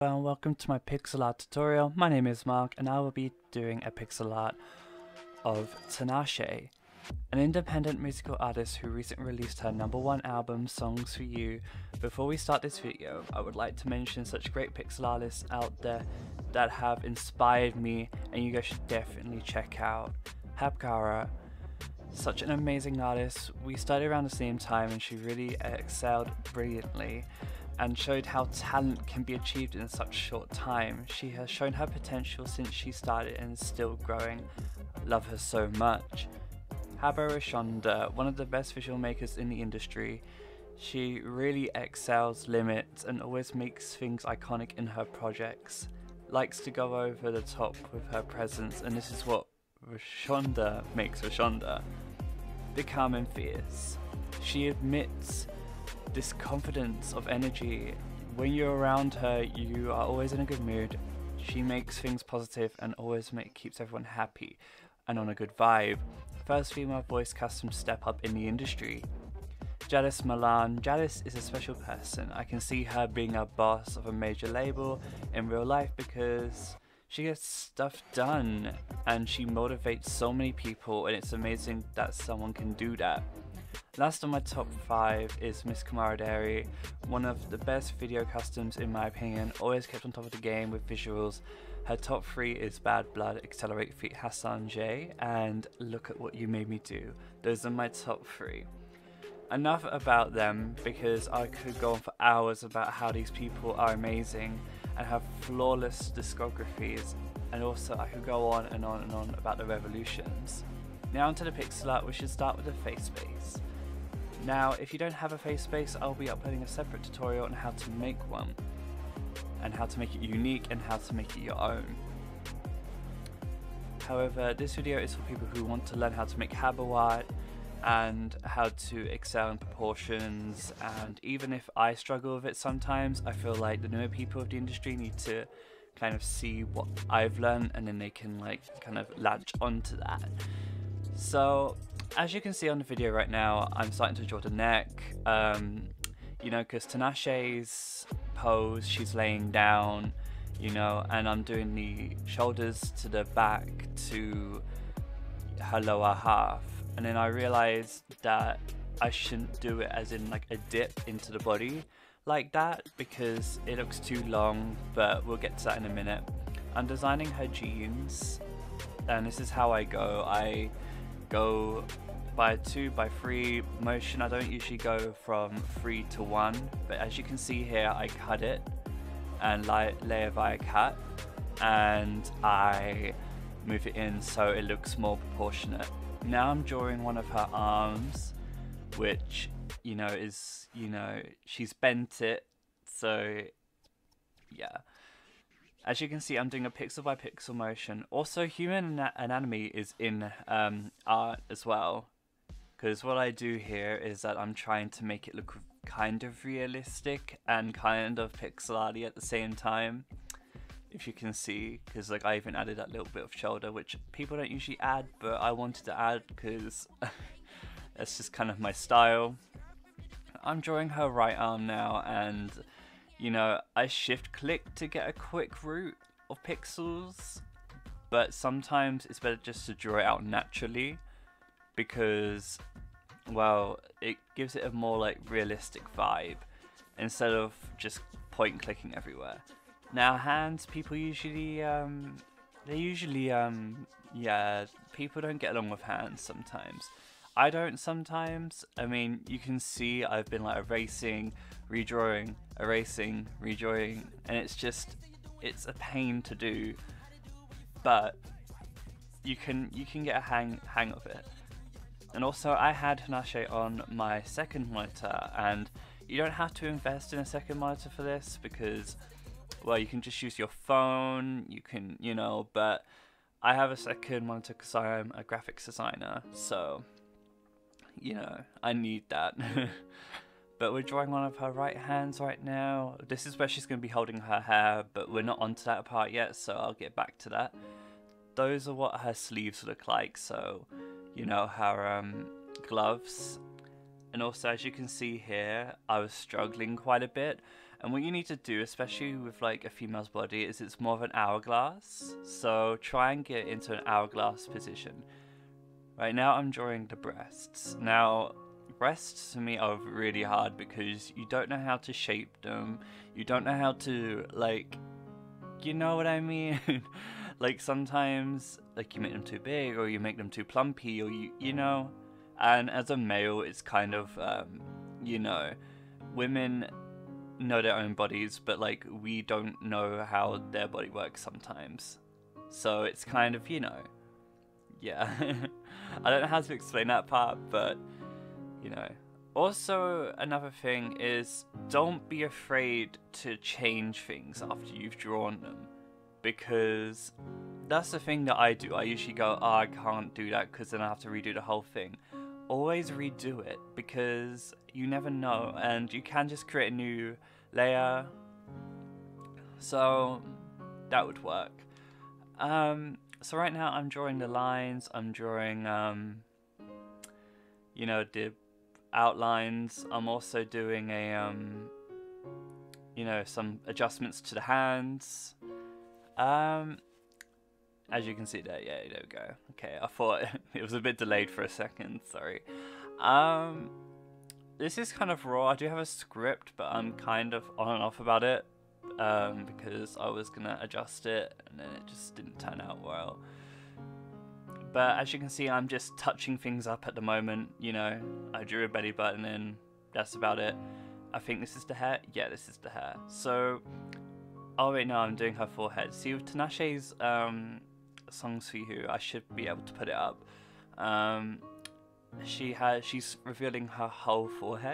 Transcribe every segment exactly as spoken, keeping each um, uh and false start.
And welcome to my pixel art tutorial. My name is Mark and I will be doing a pixel art of Tinashe, an independent musical artist who recently released her number one album, Songs For You. Before we start this video, I would like to mention such great pixel artists out there that have inspired me and you guys should definitely check out. Habkara, such an amazing artist. We studied around the same time and she really excelled brilliantly and showed how talent can be achieved in such a short time. She has shown her potential since she started and is still growing. I love her so much. Habo Rashonda, one of the best visual makers in the industry. She really excels limits and always makes things iconic in her projects. Likes to go over the top with her presence, and this is what Rashonda makes Rashonda. The calm and fierce. She admits this confidence of energy. When you're around her, you are always in a good mood. She makes things positive and always make, keeps everyone happy and on a good vibe. First female voice custom step up in the industry. Jadis Milan. Jadis is a special person. I can see her being a boss of a major label in real life because she gets stuff done and she motivates so many people, and it's amazing that someone can do that. Last on my top five is Miss Kamaradari, one of the best video customs in my opinion, always kept on top of the game with visuals. Her top three is Bad Blood, Accelerate Feet, Hassan J, and Look at What You Made Me Do. Those are my top three. Enough about them because I could go on for hours about how these people are amazing and have flawless discographies, and also I could go on and on and on about the revolutions. Now onto the pixel art. We should start with the face space. Now if you don't have a face space, I'll be uploading a separate tutorial on how to make one and how to make it unique and how to make it your own. However, this video is for people who want to learn how to make Habo art and how to excel in proportions, and even if I struggle with it sometimes, I feel like the newer people of the industry need to kind of see what I've learned and then they can like kind of latch onto that. So as you can see on the video right now, I'm starting to draw the neck, um, you know, because Tinashe's pose, she's laying down, you know, and I'm doing the shoulders to the back to her lower half. And then I realized that I shouldn't do it as in like a dip into the body like that because it looks too long, but we'll get to that in a minute. I'm designing her jeans and this is how I go. I go by two by three motion. I don't usually go from three to one, but as you can see here, I cut it and lay, layer via cut, and I move it in so it looks more proportionate. Now I'm drawing one of her arms, which, you know, is, you know, she's bent it, so yeah. As you can see, I'm doing a pixel by pixel motion. Also, human ana anatomy is in um, art as well, because what I do here is that I'm trying to make it look kind of realistic and kind of pixel arty at the same time, if you can see, because like I even added that little bit of shoulder, which people don't usually add, but I wanted to add because that's just kind of my style. I'm drawing her right arm now, and you know, I shift click to get a quick route of pixels, but sometimes it's better just to draw it out naturally because, well, it gives it a more like realistic vibe instead of just point clicking everywhere. Now hands, people usually, um, they usually, um, yeah, people don't get along with hands sometimes. I don't sometimes. I mean, you can see I've been like erasing, redrawing, erasing, redrawing, and it's just, it's a pain to do, but you can, you can get a hang, hang of it. And also I had Tinashe on my second monitor, and you don't have to invest in a second monitor for this because, well, you can just use your phone, you can, you know, but I have a second monitor because I'm a graphics designer, so, you know, I need that. But we're drawing one of her right hands right now. This is where she's going to be holding her hair, but we're not onto that part yet, so I'll get back to that. Those are what her sleeves look like, so, you know, her um, gloves. And also, as you can see here, I was struggling quite a bit. And what you need to do, especially with like a female's body, is it's more of an hourglass. So try and get into an hourglass position. Right now I'm drawing the breasts. Now, breasts to me are really hard because you don't know how to shape them. You don't know how to, like, you know what I mean? Like sometimes, like you make them too big or you make them too plumpy or you, you know. And as a male, it's kind of, um, you know, women know their own bodies, but like we don't know how their body works sometimes. So it's kind of, you know, yeah. I don't know how to explain that part, but you know. Also, another thing is don't be afraid to change things after you've drawn them, because that's the thing that I do. I usually go, oh, I can't do that because then I have to redo the whole thing. Always redo it, because you never know, and you can just create a new layer. So that would work. Um, so right now I'm drawing the lines, I'm drawing, um, you know, the outlines. I'm also doing a, um, you know, some adjustments to the hands. Um, as you can see there, yeah, there we go. Okay, I thought it was a bit delayed for a second, sorry. Um, this is kind of raw. I do have a script, but I'm kind of on and off about it, um, because I was gonna adjust it, and then it just didn't turn out well. But as you can see, I'm just touching things up at the moment, you know. I drew a belly button in, that's about it. I think this is the hair. Yeah, this is the hair. So, oh wait, no, I'm doing her forehead. See, with Tinashe's um, Songs for You, I should be able to put it up. Um, she has, she's revealing her whole forehead.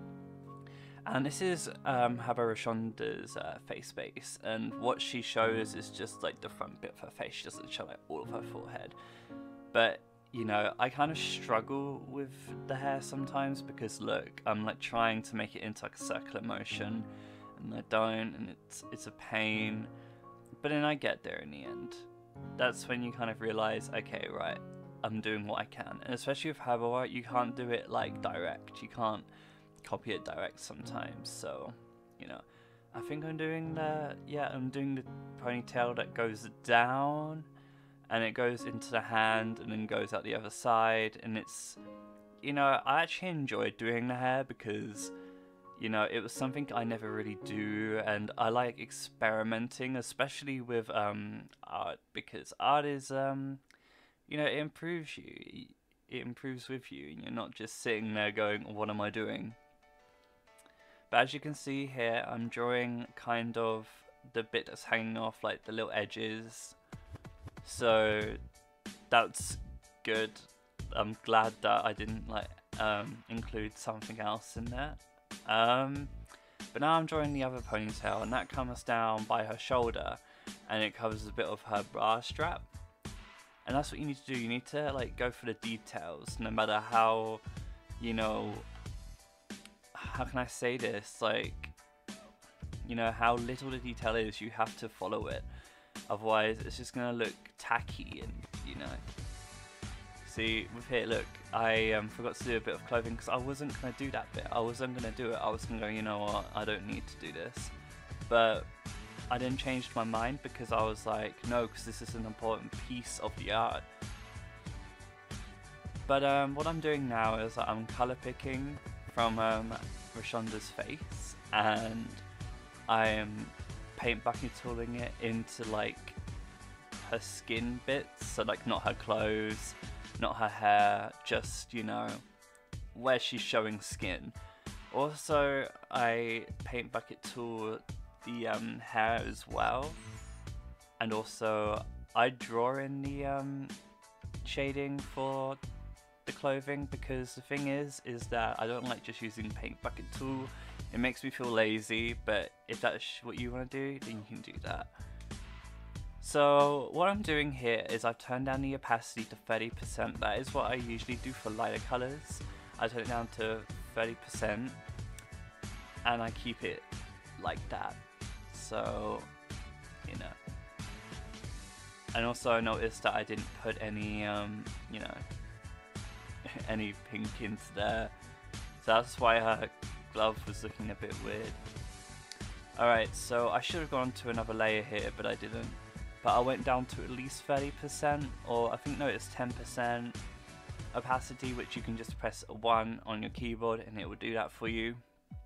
And this is um, Habarashonda's uh, face base, and what she shows is just like the front bit of her face. She doesn't show like all of her forehead. But, you know, I kind of struggle with the hair sometimes because look, I'm like trying to make it into like a circular motion, and I don't, and it's it's a pain. But then I get there in the end. That's when you kind of realize, okay, right, I'm doing what I can. And especially with Habawa, you can't do it like direct. You can't copy it direct sometimes. So, you know, I think I'm doing the, yeah, I'm doing the ponytail that goes down, and it goes into the hand and then goes out the other side. And it's, you know, I actually enjoyed doing the hair because, you know, it was something I never really do, and I like experimenting, especially with um, art, because art is, um, you know, it improves you, it improves with you, and you're not just sitting there going, what am I doing? But as you can see here, I'm drawing kind of the bit that's hanging off, like the little edges, so that's good. I'm glad that I didn't like um, include something else in there. Um, but now I'm drawing the other ponytail, and that comes down by her shoulder, and it covers a bit of her bra strap. And that's what you need to do. You need to like go for the details, no matter how, you know, how can I say this? Like, you know, how little the detail is, you have to follow it. Otherwise, it's just gonna look tacky, and you know. See, with here, look, I um, forgot to do a bit of clothing because I wasn't going to do that bit. I wasn't going to do it. I was going to go, you know what, I don't need to do this. But I then changed my mind because I was like, no, because this is an important piece of the art. But um, what I'm doing now is I'm colour picking from um, Rashonda's face, and I am paint bucket tooling it into like her skin bits, so like not her clothes, not her hair, just, you know, where she's showing skin. Also, I paint bucket tool the um, hair as well, and also I draw in the um, shading for the clothing, because the thing is, is that I don't like just using paint bucket tool. It makes me feel lazy, but if that's what you want to do, then you can do that. So what I'm doing here is I've turned down the opacity to thirty percent. That is what I usually do for lighter colours. I turn it down to thirty percent and I keep it like that. So, you know. And also I noticed that I didn't put any, um, you know, any pink into there. So that's why her glove was looking a bit weird. Alright, so I should have gone to another layer here, but I didn't. But I went down to at least thirty percent, or I think no, it's ten percent opacity, which you can just press one on your keyboard and it will do that for you.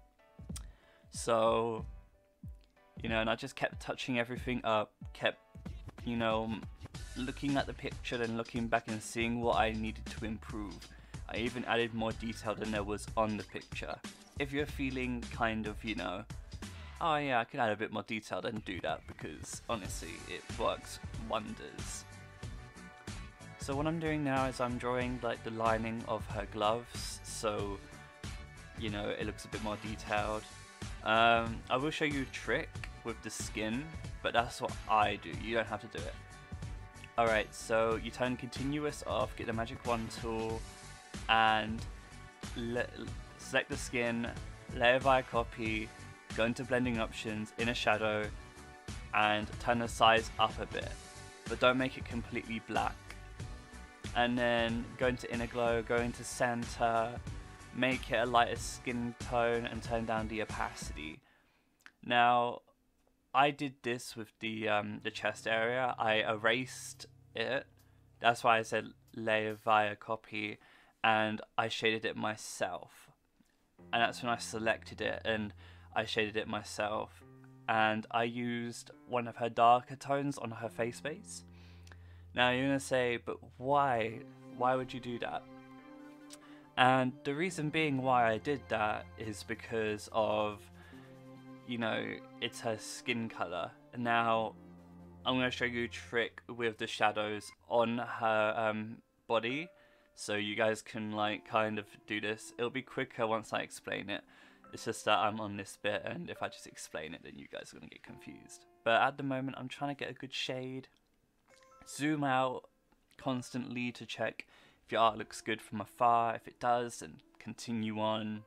So, you know, and I just kept touching everything up, kept, you know, looking at the picture and looking back and seeing what I needed to improve. I even added more detail than there was on the picture. If you're feeling kind of, you know, oh yeah, I could add a bit more detail, then do that, because honestly, it works wonders. So what I'm doing now is I'm drawing like the lining of her gloves, so, you know, it looks a bit more detailed. Um, I will show you a trick with the skin, but that's what I do, you don't have to do it. Alright, so you turn continuous off, get the magic wand tool, and select the skin, layer via copy, go into blending options, inner shadow, and turn the size up a bit, but don't make it completely black. And then go into inner glow, go into center, make it a lighter skin tone, and turn down the opacity. Now, I did this with the um, the chest area. I erased it. That's why I said layer via copy, and I shaded it myself. And that's when I selected it and I shaded it myself. And I used one of her darker tones on her face base. Now you're gonna say, but why? Why would you do that? And the reason being why I did that is because of, you know, it's her skin color. And now I'm going to show you a trick with the shadows on her um, body, so you guys can like kind of do this. It'll be quicker once I explain it. It's just that I'm on this bit, and if I just explain it, then you guys are going to get confused. But at the moment, I'm trying to get a good shade. Zoom out constantly to check if your art looks good from afar. If it does, then continue on.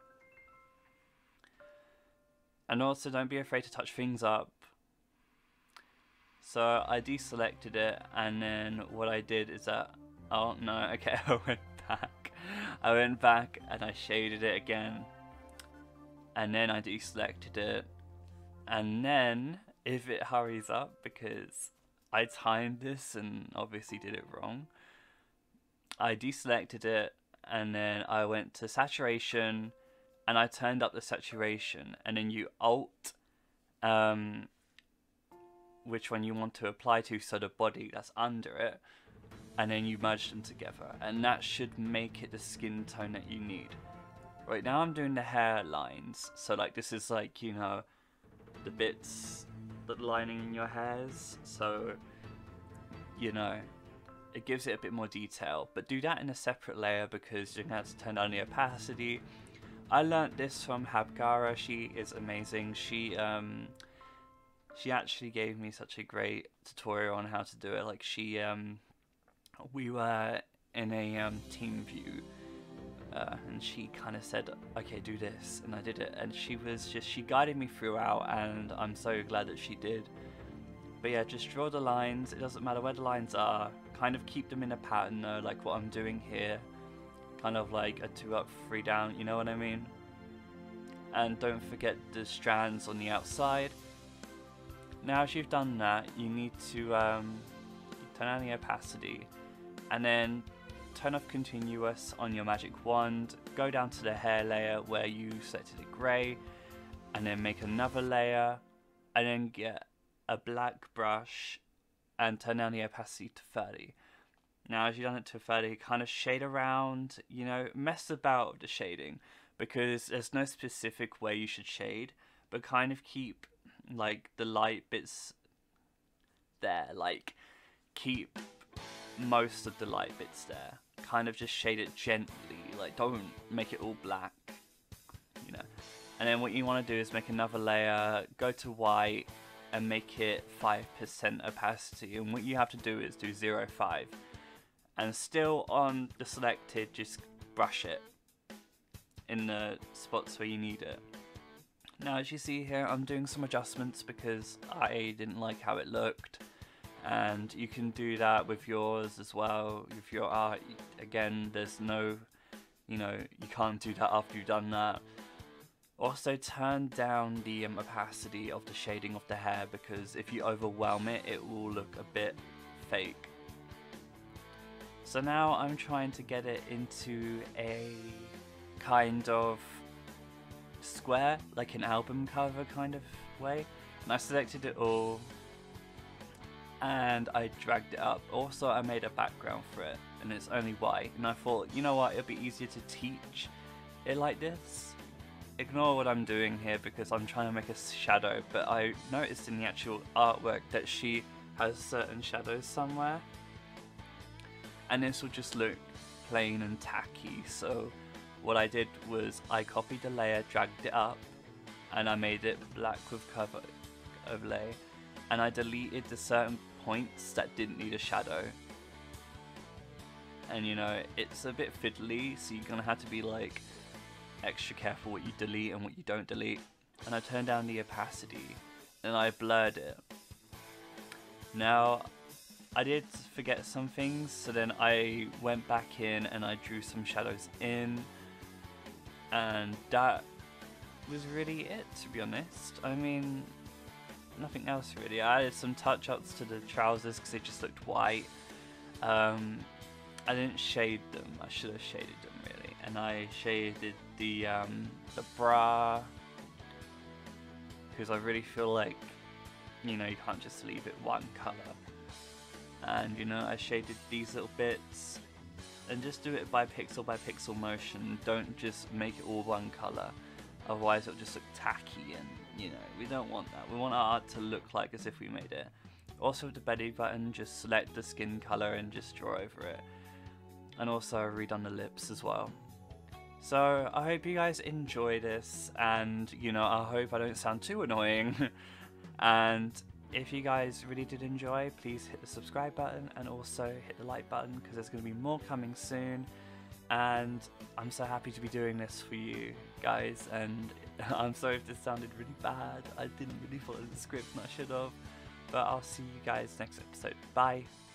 And also, don't be afraid to touch things up. So I deselected it, and then what I did is that, oh no, okay, I went back. I went back and I shaded it again. And then I deselected it. And then, if it hurries up, because I timed this and obviously did it wrong, I deselected it, and then I went to saturation, and I turned up the saturation, and then you alt um, which one you want to apply to, so the body that's under it, and then you merge them together, and that should make it the skin tone that you need. Right now I'm doing the hair lines, so like this is like, you know, the bits that lining in your hairs, so, you know, it gives it a bit more detail, but do that in a separate layer because you're going to have to turn down the opacity. I learnt this from Habgara. She is amazing. She um she actually gave me such a great tutorial on how to do it. Like she um we were in a um team view, uh, and she kind of said, okay, do this, and I did it, and she was just she guided me throughout, and I'm so glad that she did. But yeah, just draw the lines. It doesn't matter where the lines are. Kind of keep them in a pattern though, like what I'm doing here. Kind of like a two up, three down, you know what I mean? And don't forget the strands on the outside. Now if you've done that, you need to um, turn on the opacity. And then turn off continuous on your magic wand. Go down to the hair layer where you selected it grey. And then make another layer. And then get a black brush and turn down the opacity to thirty. Now as you've done it to thirty, kind of shade around, you know, mess about with the shading, because there's no specific way you should shade, but kind of keep like the light bits there, like keep most of the light bits there, kind of just shade it gently, like don't make it all black, you know. And then what you want to do is make another layer, go to white, and make it five percent opacity, and what you have to do is do zero point five, and still on the selected, just brush it in the spots where you need it. Now as you see here, I'm doing some adjustments because I didn't like how it looked, and you can do that with yours as well, with your art. Again, there's no, you know, you can't do that after you've done that. Also turn down the um, opacity of the shading of the hair, because if you overwhelm it, it will look a bit fake. So now I'm trying to get it into a kind of square, like an album cover kind of way. And I selected it all and I dragged it up. Also, I made a background for it and it's only white. And I thought, you know what, it'll be easier to teach it like this. Ignore what I'm doing here because I'm trying to make a shadow, but I noticed in the actual artwork that she has certain shadows somewhere. And this will just look plain and tacky. So what I did was I copied the layer, dragged it up, and I made it black with cover overlay. And I deleted the certain points that didn't need a shadow. And you know, it's a bit fiddly, so you're gonna have to be like extra careful what you delete and what you don't delete. And I turned down the opacity and I blurred it. Now I did forget some things, so then I went back in and I drew some shadows in, and that was really it, to be honest. I mean, nothing else really. I added some touch-ups to the trousers because they just looked white. Um, I didn't shade them. I should have shaded them really. And I shaded the um, the bra because I really feel like, you know, you can't just leave it one color. And you know, I shaded these little bits, and just do it by pixel by pixel motion. Don't just make it all one color, otherwise it'll just look tacky, and you know, we don't want that. We want our art to look like as if we made it. Also with the belly button, just select the skin color and just draw over it. And also I redone the lips as well. So I hope you guys enjoy this, and you know, I hope I don't sound too annoying. And if you guys really did enjoy, please hit the subscribe button and also hit the like button, because there's going to be more coming soon. And I'm so happy to be doing this for you guys, and I'm sorry if this sounded really bad. I didn't really follow the script and I should have. But I'll see you guys next episode. Bye.